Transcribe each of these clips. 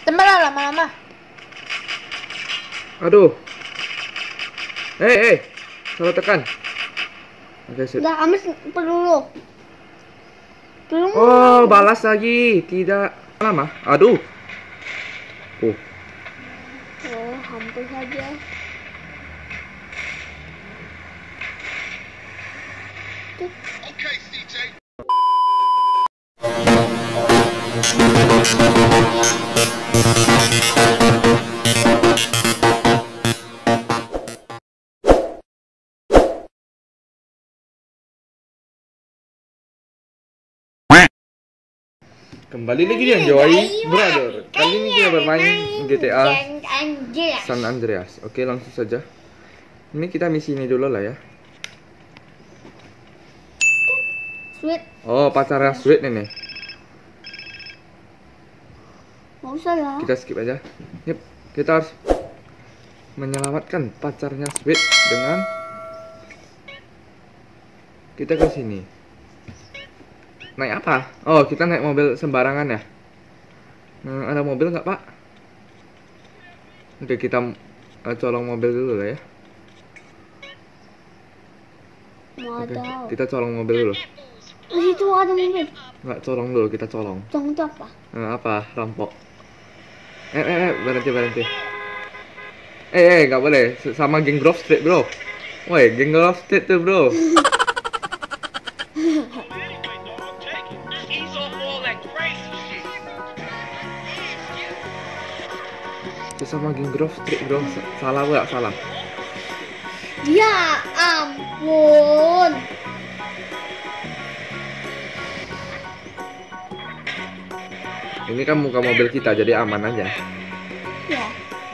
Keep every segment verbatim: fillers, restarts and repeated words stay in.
Teman lah lama-lama. Aduh. Hei, hei. Salah tekan. Oke, sip. Udah, Amis peluru. Peluru. Oh, balas lagi. Tidak lama. Aduh. Oh. Oh, hampir saja. Okay, C J. Kembali lagi dengan Joy Brother. Kali ini kita bermain G T A San Andreas. Oke, langsung saja. Ini kita misi ini dulu lah ya. Sweet. Oh, pacarnya Sweet ini. Nggak usah lah. Kita skip aja. Yep, kita harus menyelamatkan pacarnya Sweet dengan kita ke sini. Naik apa? Oh, kita naik mobil sembarangan ya. Hmm, ada mobil nggak, Pak? Oke, kita uh, colong mobil dulu lah ya. Oke, Wadaw. kita colong mobil dulu. Di situ ada mobil. Nggak, colong dulu, kita colong. Tong itu apa? Nah, apa? Rampok. Eh, eh, eh, berhenti, berhenti. Eh, eh, nggak boleh. Sama geng Grove Street, bro. Woi, geng Grove Street tuh, bro. Itu sama geng Grove Street, bro. Salah nggak? Salah. Ya ampun. Ini kan muka mobil kita, jadi aman aja. Ya.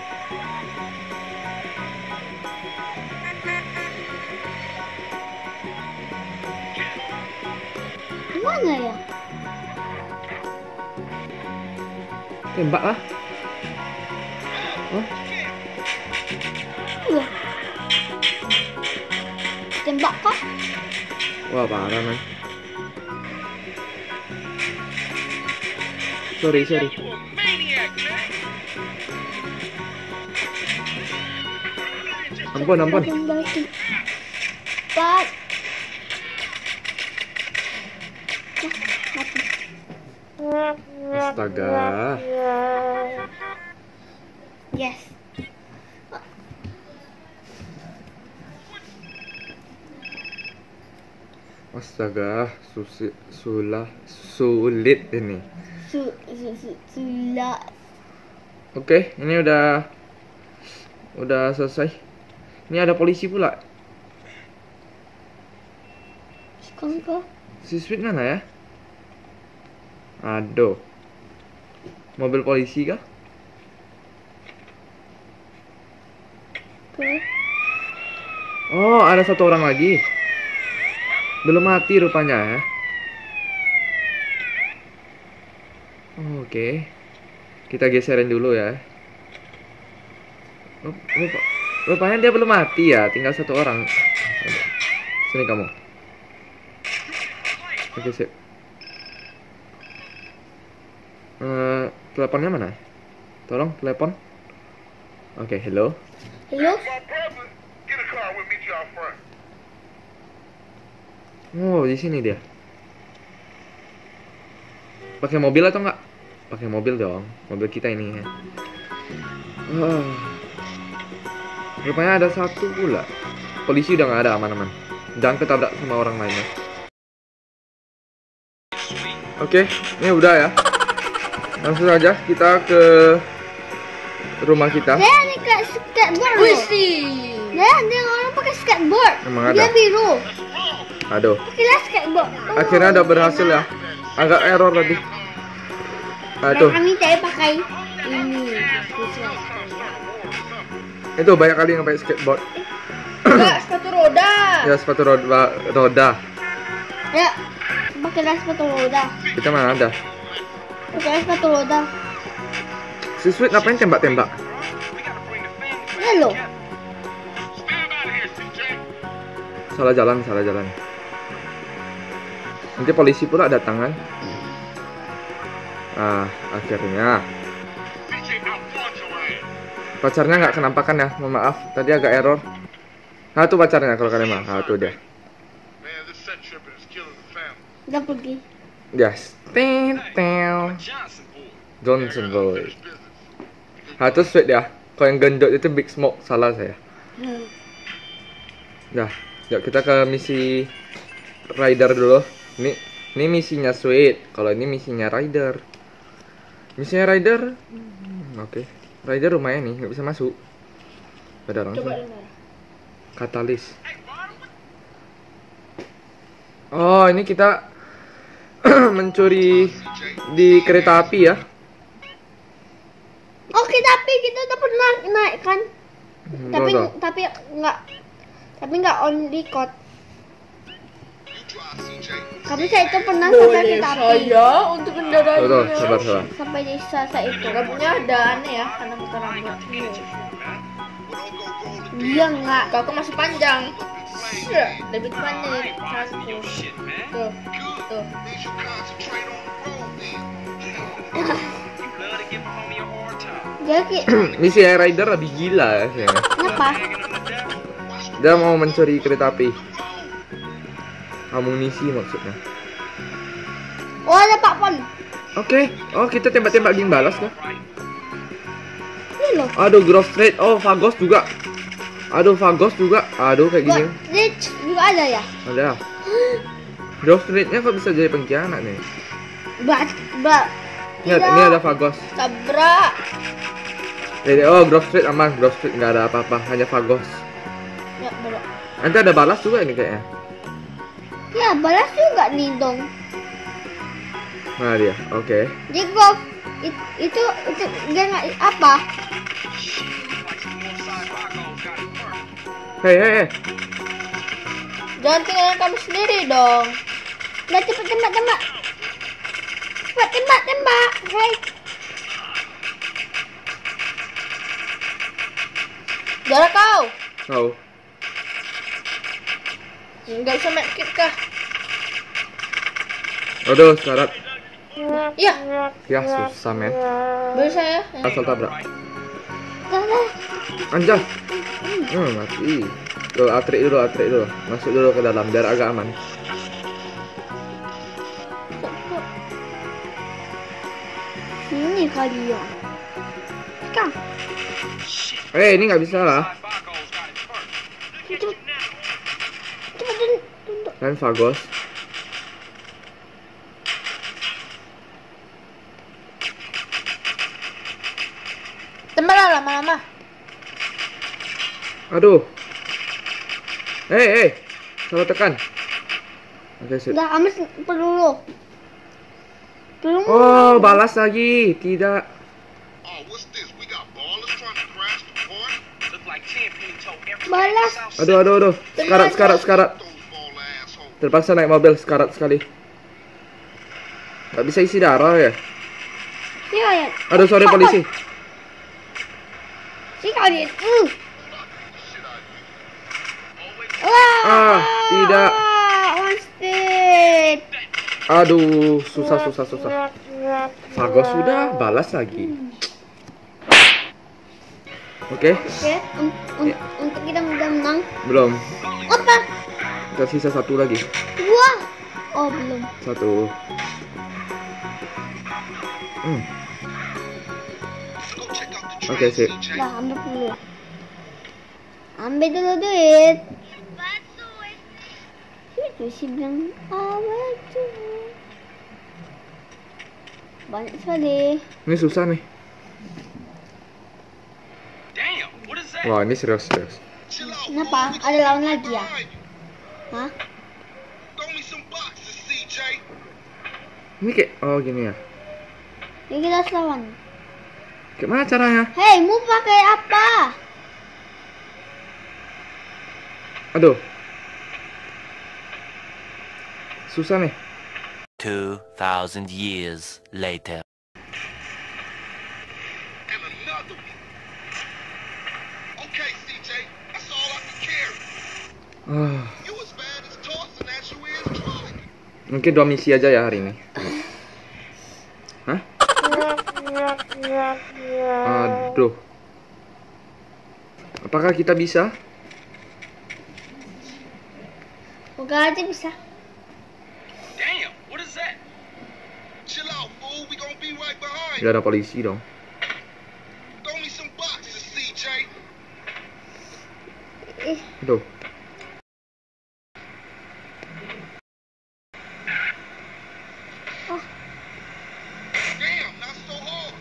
Gimana ya? Tembak lah. Oh, Iya. Tembak kah? wah parah man. Sorry, sorry. Ampun, ampun. Balikin, balikin. Cepat. Wah, mati. Astaga. Yes. Astaga, susi, sulah, sulit ini. Su, su, su, sula. Oke, ini udah udah selesai. Ini ada polisi pula. Sekarang kah? Si Sweet mana ya? Aduh. Mobil polisi kah? Oke. Oh, ada satu orang lagi. Belum mati rupanya ya. Oh, oke. Kita geserin dulu ya. Rup- Rupanya dia belum mati ya, tinggal satu orang. Sini kamu. Oke, sip. Eh, teleponnya mana? Tolong, telepon. Oke, hello. Halo? My brother, get a car with me to our front. Oh, di sini dia. Pakai mobil atau enggak? Pakai mobil dong. Mobil kita ini ya. Ah. Rupanya ada satu pula. Polisi udah nggak ada, aman-aman. Jangan ketabrak sama orang lainnya. Oke, ini udah ya. Langsung saja kita ke rumah kita. Dia ini kayak skateboard loh. Dia, dia orang pakai skateboard. Emang Dia ada? biru. Aduh. Pakailah skateboard. Akhirnya udah berhasil ya. Agak error tadi. Nah, Dan tuh. kami tadi pakai ini. Itu banyak kali yang pakai skateboard. Enggak, sepatu roda. Ya, sepatu roda. roda. Ya, pakailah sepatu roda. Kita mana ada? Pakailah sepatu roda. Si Sweet ngapain tembak-tembak? Ya loh. Stand out of here, C J. Salah jalan, salah jalan. Nanti polisi pula datang kan? Ah, akhirnya. C J, Pacarnya nggak kenampakan ya, mohon maaf. Tadi agak error. Nah tuh pacarnya kalau kalian mah. Nah tuh dia. Man, this set tripping is killing the family. Udah pergi. Yes. Tentel. Johnson boy. Nah tuh sweet ya. Kalau yang gendut itu Big Smoke, salah saya. Hmm. Dah, yuk kita ke misi Rider dulu. Ini ini misinya Sweet. Kalau ini misinya Rider. Misinya Rider. Hmm, Oke. Okay. Rider lumayan nih, nggak bisa masuk. Ada langsung. Coba dengar. Katalis. Oh, ini kita mencuri di kereta api ya. Oke, tapi kita udah pernah naik kan? Hmm, tapi tuh, tuh. tapi nggak tapi nggak on record. Kami saya itu pernah sampai Boleh kereta api. saya untuk Tuh, tuh, kendaraannya. sabar, sabar. Sampai di Sasa itu. Rambutnya ada aneh ya, karena bukan rambut. Dia nggak. Kakak masih panjang. Sure, lebih pendek. Satu. Tuh, tuh. Jadi Misi Air Rider lebih gila ya. Sayangnya. kenapa? Dia mau mencuri kereta api. Amunisi maksudnya. Oh, ada Pak Pon. Oke. Oh, kita tembak-tembak geng balas kah? Ini loh. Aduh, Grove Street. Oh, Fagos juga. Aduh, Fagos juga. Aduh, kayak gini. Buat Rich juga ada ya? Ada. Grove Street-nya kok bisa jadi pengkhianat nih? Mbak, mbak. Ini, ini ada Fagos. Tabrak. Jadi, oh, Grove Street aman. Grove Street nggak ada apa-apa, hanya Fagos. Ya, belok. Nanti ada balas juga ini kayaknya. Ya, balas juga nih dong. Nah dia, oke. Jadi golf it, itu itu dia nggak apa? Hei, hei, hei. Jangan tinggalin kami sendiri dong. Udah cepet tembak tembak. Cepet tembak tembak. Hei, Jarak kau. Tahu. Nggak bisa make kit kah? Aduh, syarat. Iya, Ya susah men. bisa ya. Asal tabrak. dah dah. Anjay. Hmm, mati. Tuh, atrik dulu, atrik dulu. Masuk dulu ke dalam biar agak aman. Ini kali ya. Kang, Eh, ini nggak bisa lah. cepet cepet tun- tunduk. Kan Fagos. Tembak lah lama-lama. Aduh. Eh, eh. Salah tekan. Oke, sip. Udah amis peluru. Peluru. Oh, balas lagi. Tidak. Oh, what's this? We got ballers trying to crash the party? Look like Champion told everything Balas. outside. Aduh, aduh, aduh. Sekarat, sekarat, sekarat. Those ball assholes. Terpaksa naik mobil sekarat sekali. Gak bisa isi darah ya. Ya ya. Aduh, sorry polisi. Si kali. Uh. Shit out of you. Wah. Ah, tidak. One stick. Aduh, susah, susah, susah. Fagos sudah, balas lagi. Oke, Oke, un- un- untuk kita udah menang. belum. Apa? Kita sisa satu lagi. Dua. Oh, belum. Satu. Hmm. Go check out the Oke, train, sip. C J. Lah, ambil dulu. Ambil dulu duit. Itu sih bilang apa tuh? Banyak sekali. Ini susah nih. Damn, what is that? Wah, ini serius, serius. Chill out, Kenapa? fool. We Ada gonna lawan be lagi ya? behind you. Hah? Throw me some boxes, C J. Ini kayak, oh gini ya. Ini kita harus lawan. Gimana caranya? Hei, mau pakai apa? Aduh. Susah nih. Two thousand years later. And another one. Okay, C J. That's all I can carry. Ah, You as bad as tossing as you is driving. mungkin dua misi aja ya hari ini. Hah? Aduh. Apakah kita bisa? Moga aja bisa. Damn, what is that? Chill out, fool. We gonna be right behind. Gak ada polisi dong. Throw me some boxes, C J. Eh, Tuh. Damn, not so hard.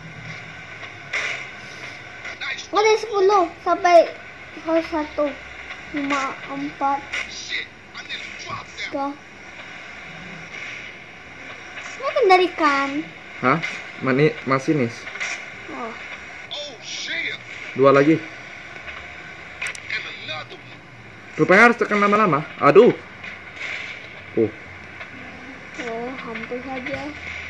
Nice. ada sepuluh sampai harus satu, lima, empat, Shit, I nearly dropped that. tiga. Ini kendalikan. Hah? Mani masinis. Oh, Oh, shit. Dua lagi. And another one. Rupanya harus tekan lama-lama. Aduh. Oh, oh, hampir saja.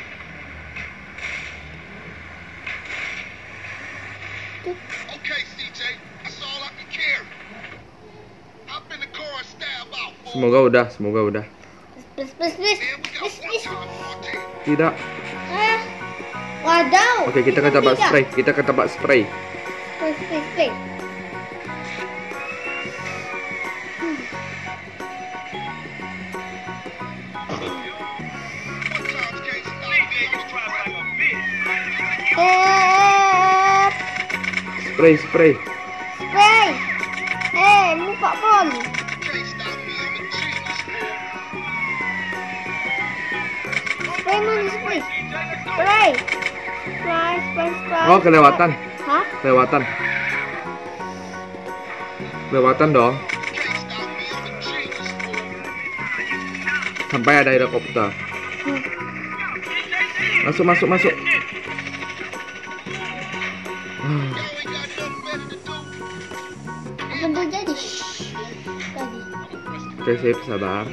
Okay, C J, that's all I can carry. Hop in the car and stab out, fool. semoga udah, semoga udah. Please, please, please, Damn, we got please, one please. time for a team. Tidak. Eh, wadaw. Oke, kita ke tempat Tiga. spray. Kita ke tempat spray. Spray, spray, spray. One times can't stop Nigga, me. you drive like a bitch. Eh, Spray, spray. spray. Eh, lupa pun. Can't stop me. I'm a genius. Spray mana spray? Spray. Spray, spray, spray. Oh, kelewatan. Hah? Kelewatan. Kelewatan dong. Can't stop me. I'm a genius, fool. Sampai ada helikopter. Masuk, masuk, masuk. Y'all ain't got nothing better to do. Apa tuh jadi? Shhh. Tadi. Oke, sip, sabar.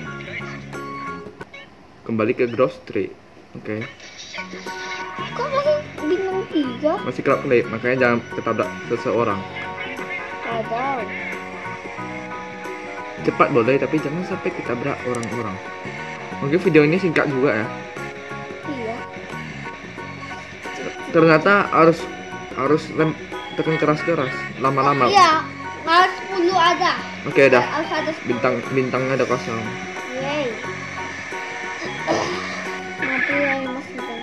Kembali ke Grove Street. Oke. Kok masih bintang tiga? Masih kelap kelip, makanya jangan ketabrak seseorang. Wadaw. Cepat boleh, tapi jangan sampai ketabrak orang-orang. Mungkin video ini singkat juga ya. Iya. Ternyata harus harus rem tekan keras-keras, lama-lama. Iya. Harus sepuluh ada. Oke, dah. Harus ada sepuluh. Bintang bintangnya ada kosong. Yeay. Mati lagi mas bintang.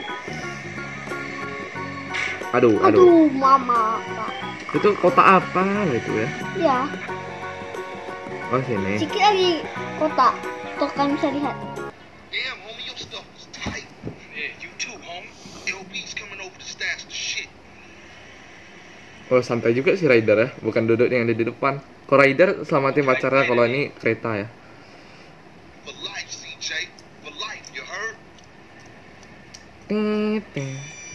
Aduh, aduh. Aduh, mama. Pak. Itu kota apa itu ya? Iya. Oh, sini. Sedikit lagi kota. Tuh kan bisa lihat. Damn, homie, your stuff was tight. Yeah, you too, homie. L B's coming over to stash the shit. Oh, santai juga sih rider ya, bukan duduk yang ada di depan. Kalau rider selamatin pacarnya, kalau ini kereta ya. For life, C J. For life, you heard? Ting, ting.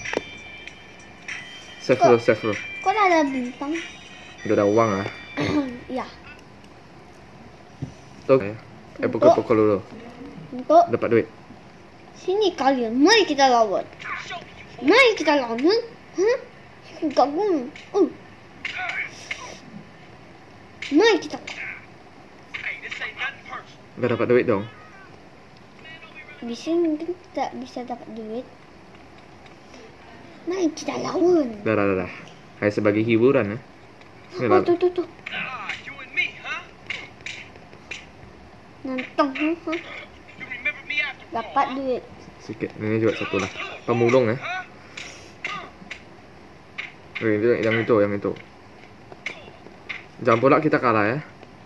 Save dulu, save dulu. Kok ada bintang? Udah ada uang ya. Iya. Tuh ya. Eh, pukul-pukul dulu. Untuk Dapat duit. sini kalian, mari kita lawan. Mari kita lawan. Hah? Enggak gunung. Uh. Mari kita. Hey, this ain't nothing personal. Gak dapat duit dong. Bisa mungkin tidak bisa dapat duit. Mari kita lawan. Dah, dah, dah, dah. Kayak sebagai hiburan ya. Ini Oh, lah. tuh, tuh, tuh. Ah, you and me, huh? Nantang. huh, huh. You remember me after all, Dapat huh? duit. Sedikit. Ini juga satu lah. Pemulung ya. Huh? Oke, itu, yang itu, yang itu. Jangan pula kita kalah ya.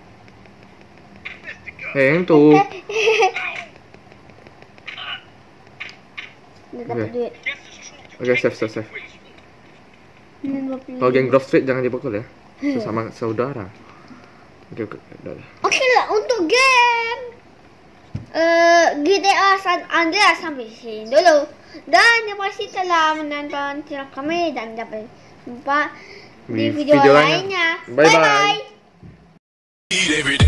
Eh, yang itu. Udah dapat Oke. duit. Guess it's true. You Oke, can't save, save, save. quit. Ini dua puluh. Kalau geng Grove Street jangan dipukul ya. Sesama saudara. Oke, oke. Udah, udah. Oke lah, untuk game eh G T A San Andreas sampai sini dulu. Dan terima kasih telah menonton channel kami dan sampai jumpa di Di video, video lainnya. lainnya. Bye-bye. Bye-bye. Eat every day.